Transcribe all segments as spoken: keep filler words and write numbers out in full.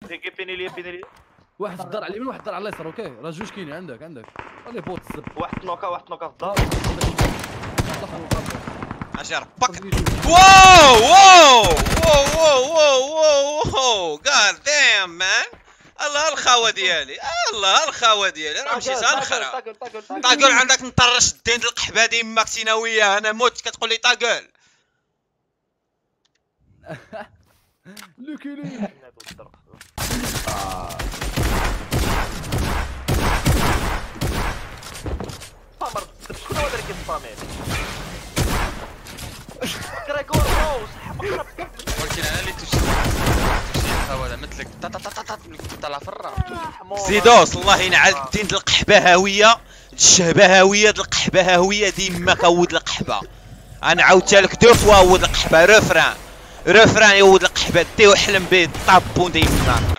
بيني لي بيني لي واحد في الدار على اليمين واحد في الدار على اليسار. اوكي راه جوج كاينين عندك عندك خلي بوت الزب. واحد نوكا واحد نوكا في الدار. اجي ربك. واو واو واو واو واو واو جاد دام مان. الله الخاوه ديالي الله الخاوه ديالي راه مشيت غنخرا. طاقل عندك نطرش الدين د القحبه ديما كنتينا وياه انا موت كتقول لي طاقل. لوكيلي طامر شكون هو اللي كيصطامي؟ كراكور روس ولكن انا اللي تمشي هذا مثلك تا تا تا تا كنت طالع في الرا. زيدوس الله ينعل الدين د القحبه هاويه الشهبه هاويه د القحبه هاويه ديما كود القحبه. انا عاودتها لك دو فوا ود القحبه رفران رفران يود القحبه دي وحلم به طابون ديما.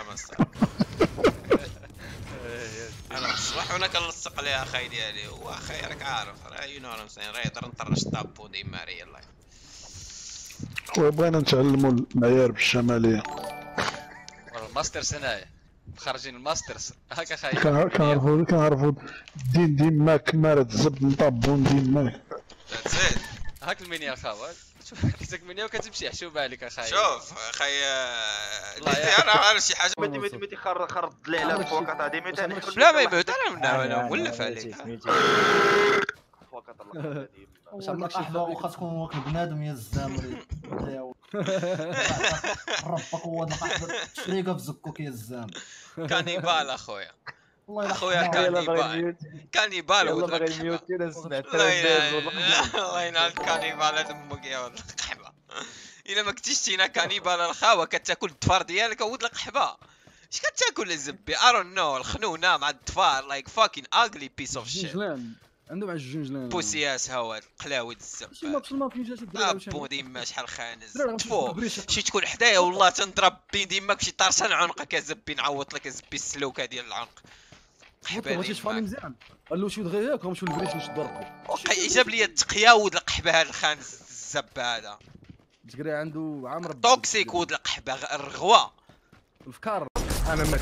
انا الصباح وانا كنلصق ليها اخاي ديالي واخاي راك عارف راه يو نو راه يقدر نطرش طابون ديما ريال لايف. وبغينا نتعلموا المعايير بالشماليه. الماسترز هنايا خارجين الماسترز هكا خاي. كنعرفوا كنعرفوا الدين ديما كما الزبد نطبون ديما. زيد هاك المنيا الخاوه شوف كتك منيا وكتمشي حشومه عليك اخاي. شوف اخاي انا عارف شي حاجه ميتي ميتي ميتي خرج خرج لي على الفوكات هادي ميتي لا ما يبعد انا انا مولف عليك. فوكات الله واخا تكون واكل بنادم يا الزامري ربك هو نقحبر شريقه في زكوك يا الزام. كانيبال اخويا الله اخويا كانيبال كانيبال ولد القحبه. الله ينال كانيبال دمك يا ولد القحبه. الا ما كنتيش تينا كانيبال الخاوه كتاكل الدفار ديالك ولد القحبه. اش كتاكل الزبي ارون نو الخنونه مع الدفار لايك فاكين اغلي بيس اوف شيت. عندهم على الجنجلان بوسياس هاود قلاوي الزب. شي ما ما فين جات الدراري ابو ديما شحال خانز تفو شي تكون حدايا والله تنضرب بين ديماك شي طارشان عنقك يا زبي نعوض لك يا زبي السلوكه ديال العنق. قحبه ماشي شفاني مزيان قال له شي دغيا ياك غنمشيو للبريش نشدو ربي. جاب لي التقيا ود القحبه هذا الخانز الزب هذا تقري عنده عامر توكسيك ود القحبه الرغوه الفكار. انا ما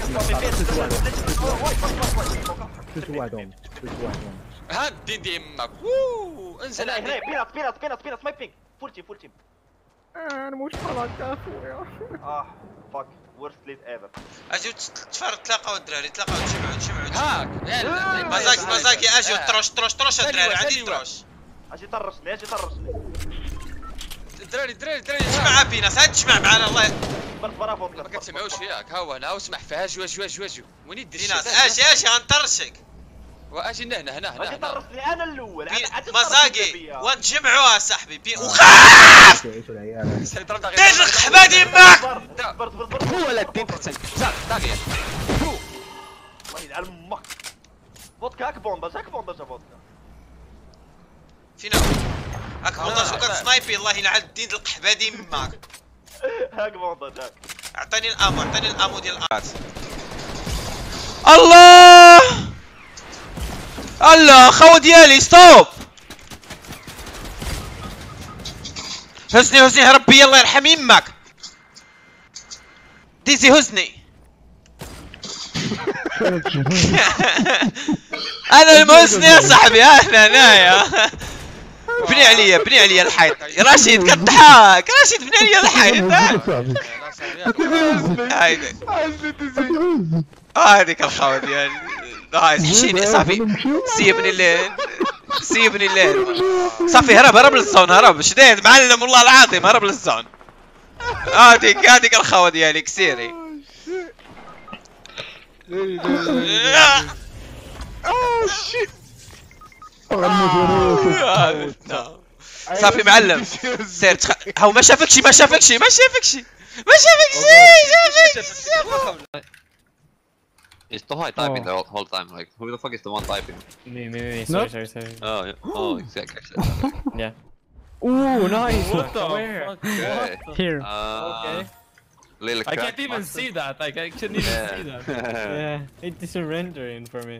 كنت ها الدين ديماك ووو انزل هنا هنا بينات بينات بينات بينات ماي بينك فول تيم فول تيم. انا مش خلاص اخويا. اه فاك ورست ليت ايفر. اجيو تفرق تلاقاو الدراري تلاقاو تجمعوا تجمعوا هاك مزاك مزاكي اجيو تروش تروش تروش الدراري عندي تروش. اجي طرشني اجي طرشني الدراري الدراري الدراري تجمع بينات هاد تجمع معنا الله برك برافو ما كتسمعوش فياك ها هو هنا واسمح فيها جوا جوا جوا جوا وين يدير بينات اجي اجي غنطرشك واجي هنا هنا هنا اجي طرشني انا الاول مزاقي وتجمعوها صاحبي بي وخاف دير القحبه ديماك هو لا الدين تحسن زاد داقيه الله يلعن امك فودكا هاك بونداج هاك بونداج فودكا فين هاك بونداج وكان سنايبي الله يلعن الدين ديال القحبه ديماك. هاك بونداج هاك اعطيني الامو اعطيني الامو ديال الارض. الله الله خاو ديالي ستوب. حسني حسني هرب بيا الله يرحم يماك. ديزي حسني انا المحسني يا صاحبي انا هنايا. بني عليا بني عليا الحيط رشيد كضحك رشيد بني عليا الحيط. هايدي هذيك الخاوة ديالي نايس حشيني صافي سيبني الليل سيبني الليل صافي هرب هرب للزون هرب شديد معلم والله العظيم هرب للزون. هذيك هذيك الخاوة ديالي كسيري. اوه شيت صافي معلم سير تخ... هاو ما شافكشي ما شافكشي ما شافكشي ما شافكشي شافك. Is Tohai typing the whole time? Like, who the fuck is the one typing? Me, me, me, sorry, sorry, sorry. Oh, yeah. Oh, exactly. Yeah. Ooh, nice! What the fuck? Here. Uh, Okay. Little I can't even see that. Like, I couldn't even see that. Yeah, it isn't rendering for me.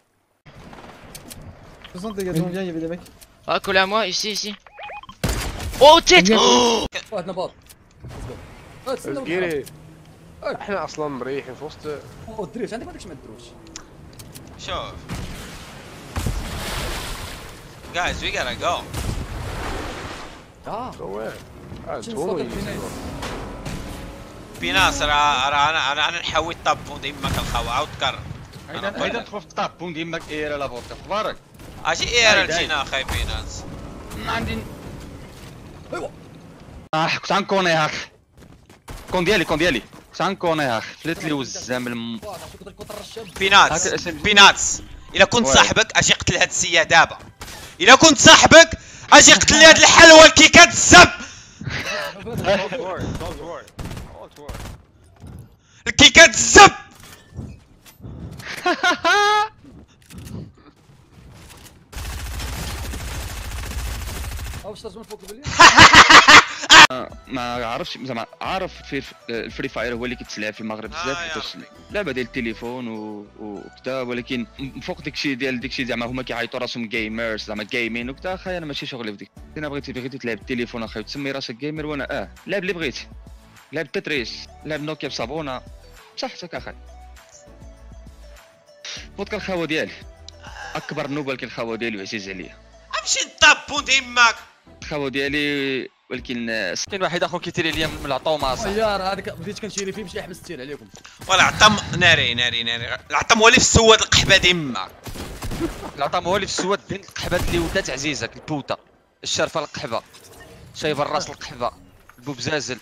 soixante dégâts, viens, il y avait des mecs. Ah, collé à moi, ici, ici. Oh, tête! Oh واحد نباط. Let's get it. احنا اصلا مريحين في وسط. او الدروش عندك ما عندكش مع الدروش. شوف guys we gotta go. اه وين؟ انتوني في ناس راه راه انا انا انا نحوي الطابون ديما كنخاو عاود تكرر. هيدا هيدا تخوف الطابون ديما كايره لا فودكا تبارك. اجي ايه رجينا خايفين ناس. ما عندي. ايوا اه كنت غنكوني هاك. كون ديالي كون ديالي. كنت غنكوني هاك فلت لي وزام الم. بيناتس بيناتس الا كنت صاحبك اجي قتل هاد السيا دابا. الا كنت صاحبك اجي قتل لي هاد الحلوه كي كتزب. كي كتزب. واش ترجم فوق بالليل ما عرفتش زعما عارف في الفري فاير هو اللي كيتلعب في المغرب بزاف باش لعبه ديال التليفون وكذا ولكن فوق داكشي ديال داكشي زعما هما كيعيطوا راسهم جيمرز زعما جيمين وكذا اخاي انا ماشي شغلي في ديك انا بغيتي بغيتي تلعب التليفون اخاي وتسمي راسك جيمر وانا اه لعب اللي بغيتي لعب تتريس لعب نوكيا بصابونه بصحتك اخاي فوتك الخاوه ديالي اكبر نوبه الخاوه ديالي وعزيز عليا امشي نطابون ديماك الخاوه ديالي ولكن كاين واحد اخر كيتيري ليا من العطومه صاحبي يا راه هذاك بديت كنشيري فيه باش يحبس التير عليكم ولا عطم ناري ناري ناري العطم هو اللي في السواد القحبه ديما العطم هو اللي في السواد ديال القحبات اللي ولات عزيزك البوطه الشرفه القحبه شايب الراس القحبه البوبزازل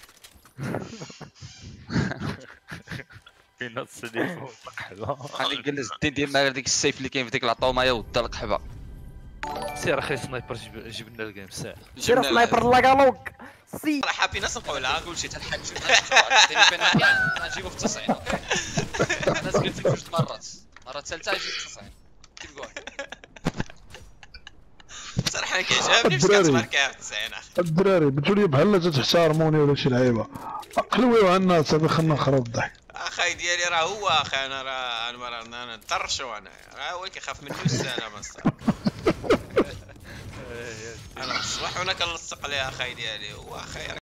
في نص اللي فوق القحبه غادي نجلس الدين ديما غير ديك السيف اللي كاين في ديك العطومه يا ود القحبه سير اخي سنايبر جبنا الجيم سير سير سنايبر لاكالوك سي صراحه في ناس نقولها نقول شي تلحق شي نجيبو في التصعيد اوكي الناس قلت لك جوج مرات المره الثالثه يجي في التصعيد كيف قول صراحه انا كيعجبني باش كتمارك في التسعين الدراري قلتوا لي بحال جات تحتارموني ولا شي لعيبه قلويو على الناس هذا خلنا نخرب الضحك اخاي ديالي راه هو اخي انا راه انا انا نطرشو انا راه هو كيخاف مني السلام اصاحبي انا الصباح وانا كنلصق ليه اخاي ديالي هو اخاي